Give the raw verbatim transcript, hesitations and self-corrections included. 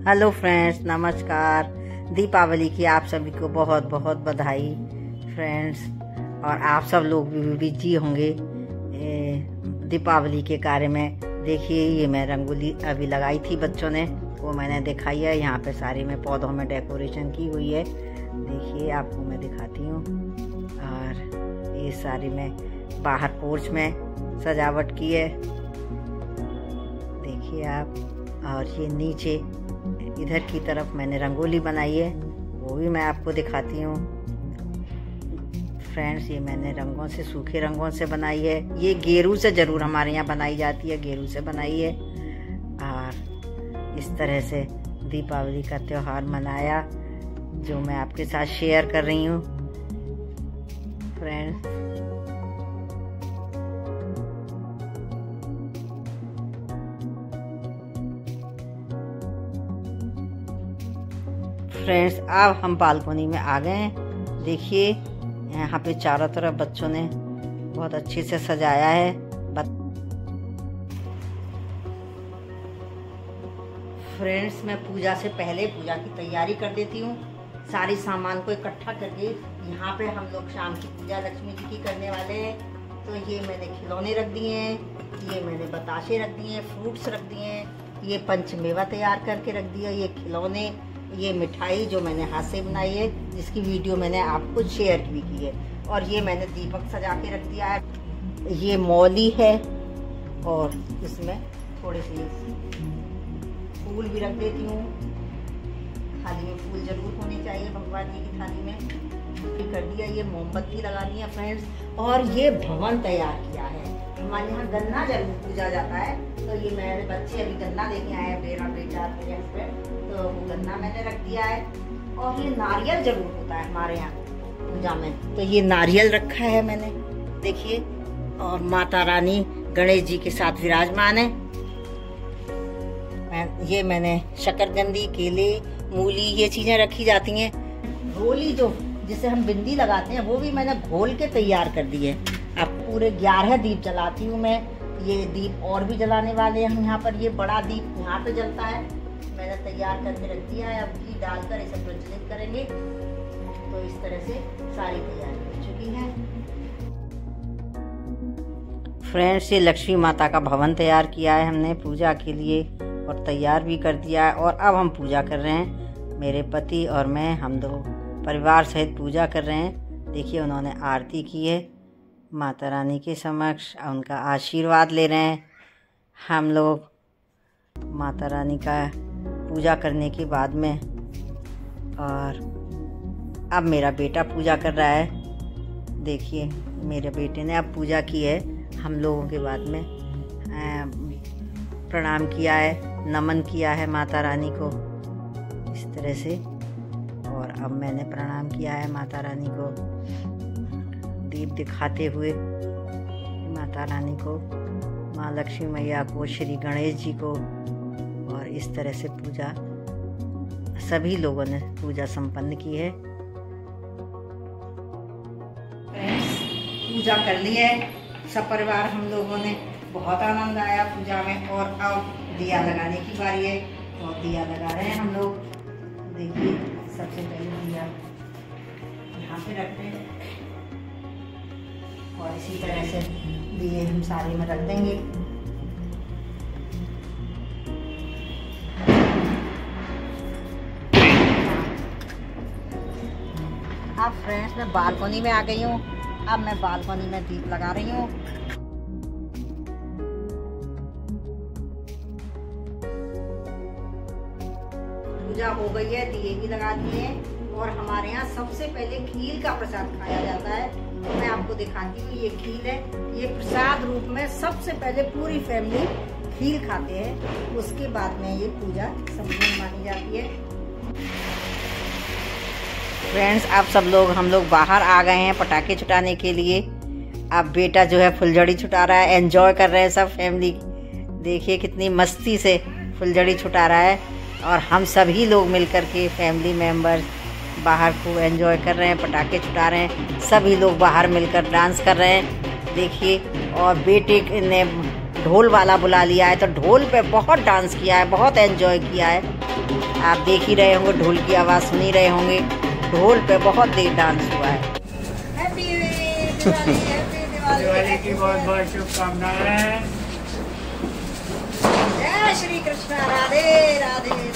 Hello friends, नमस्कार। दीपावली की आप सभी को बहुत बहुत बधाई फ्रेंड्स। और आप सब लोग भी बिजी होंगे दीपावली के कार्य में। देखिए, ये मैं रंगोली अभी लगाई थी बच्चों ने, वो मैंने दिखाई है। यहाँ पे सारी में पौधों में डेकोरेशन की हुई है। देखिए, आपको मैं दिखाती हूँ। और ये सारी में बाहर पोर्च में सजावट की है, देखिए आप। और ये नीचे इधर की तरफ मैंने रंगोली बनाई है, वो भी मैं आपको दिखाती हूँ फ्रेंड्स। ये मैंने रंगों से, सूखे रंगों से बनाई है। ये गेरू से जरूर हमारे यहाँ बनाई जाती है, गेरू से बनाई है। और इस तरह से दीपावली का त्योहार मनाया, जो मैं आपके साथ शेयर कर रही हूँ फ्रेंड्स। फ्रेंड्स, अब हम बालकनी में आ गए हैं। देखिए, यहाँ पे चारों तरफ बच्चों ने बहुत अच्छे से सजाया है। फ्रेंड्स, मैं पूजा से पहले पूजा की तैयारी कर देती हूँ। सारी सामान को इकट्ठा करके यहाँ पे हम लोग शाम की पूजा लक्ष्मी जी की करने वाले हैं। तो ये मैंने खिलौने रख दिए हैं, ये मैंने बताशे रख दिए हैं, फ्रूट्स रख दिए हैं, ये पंचमेवा तैयार करके रख दिया, ये खिलौने, ये मिठाई जो मैंने हाथ से बनाई है, जिसकी वीडियो मैंने आपको शेयर भी की है। और ये मैंने दीपक सजा के रख दिया है। ये मौली है और इसमें थोड़े से फूल भी रख देती हूँ। थाली में फूल जरूर होने चाहिए भगवान जी की थाली में। कर दिया, ये मोमबत्ती लगानी है फ्रेंड्स। और ये भवन तैयार किया है। हमारे यहाँ गन्ना जरूर पूजा जाता है, तो ये मेरे बच्चे अभी गन्ना लेके आए हैं, मेरा बेटा मेरे हस्बैंड, तो वो गन्ना मैंने रख दिया है। और ये नारियल जरूर होता है हमारे यहाँ पूजा में, तो ये नारियल रखा है मैंने, देखिए। और माता रानी गणेश जी के साथ विराजमान है। मैं, ये मैंने शकरकंदी, केले, मूली, ये चीजें रखी जाती हैं। रोली जो जिसे हम बिंदी लगाते हैं, वो भी मैंने घोल के तैयार कर दी है। अब पूरे ग्यारह दीप जलाती हूँ मैं। ये दीप और भी जलाने वाले हैं हम यहाँ पर। ये बड़ा दीप यहाँ पे जलता है, मैंने तैयार करके रख दिया है। अब घी डालकर इसे प्रज्वलित करेंगे। तो इस तरह से सारी तैयारी हो चुकी है फ्रेंड्स। ये लक्ष्मी माता का भवन तैयार किया है हमने पूजा के लिए, और तैयार भी कर दिया है। और अब हम पूजा कर रहे हैं, मेरे पति और मैं, हम दो परिवार सहित पूजा कर रहे हैं। देखिए, उन्होंने आरती की है माता रानी के समक्ष, उनका आशीर्वाद ले रहे हैं हम लोग माता रानी का पूजा करने के बाद में। और अब मेरा बेटा पूजा कर रहा है। देखिए, मेरे बेटे ने अब पूजा की है। हम लोगों के बाद में प्रणाम किया है, नमन किया है माता रानी को इस तरह से। और अब मैंने प्रणाम किया है माता रानी को, दीप दिखाते हुए माता रानी को, माँ लक्ष्मी मैया को, श्री गणेश जी को। और इस तरह से पूजा सभी लोगों ने पूजा संपन्न की है। पूजा कर ली है सब परिवार हम लोगों ने, बहुत आनंद आया पूजा में। और अब दिया लगाने की बारी है, और दिया लगा रहे हैं हम लोग। देखिए, सबसे पहले दिया यहाँ पे रखते हैं, और इसी तरह से दिए हम सारे में रख देंगे। अब फ्रेंड्स, मैं बालकनी में आ गई हूँ। अब मैं बालकनी में दीप लगा रही हूँ। पूजा हो गई है, दिए भी लगा दिए हैं। और हमारे यहाँ सबसे पहले खीर का प्रसाद खाया जाता है, तो मैं आपको दिखाती हूँ। ये खीर है, ये प्रसाद रूप में सबसे पहले पूरी फैमिली खीर खाते हैं, उसके बाद में ये पूजा संपूर्ण मानी जाती है फ्रेंड्स। अब सब लोग, हम लोग बाहर आ गए हैं पटाखे छुटाने के लिए। अब बेटा जो है फुलझड़ी छुटा रहा है, एंजॉय कर रहे हैं सब फैमिली। देखिए, कितनी मस्ती से फुलझड़ी छुटा रहा है। और हम सभी लोग मिलकर के फैमिली मेंबर्स बाहर खूब एंजॉय कर रहे हैं, पटाखे छुटा रहे हैं। सभी लोग बाहर मिलकर डांस कर रहे हैं, देखिए। और बेटे ने ढोल वाला बुला लिया है, तो ढोल पे बहुत डांस किया है, बहुत एंजॉय किया है। आप देख ही रहे होंगे, ढोल की आवाज़ सुन ही रहे होंगे। ढोल पे बहुत देर डांस हुआ है। हैप्पी दिवाली, हैप्पी दिवाली, दिवाली की बहुत बहुत शुभकामनाएं। जय श्री कृष्ण, राधे राधे।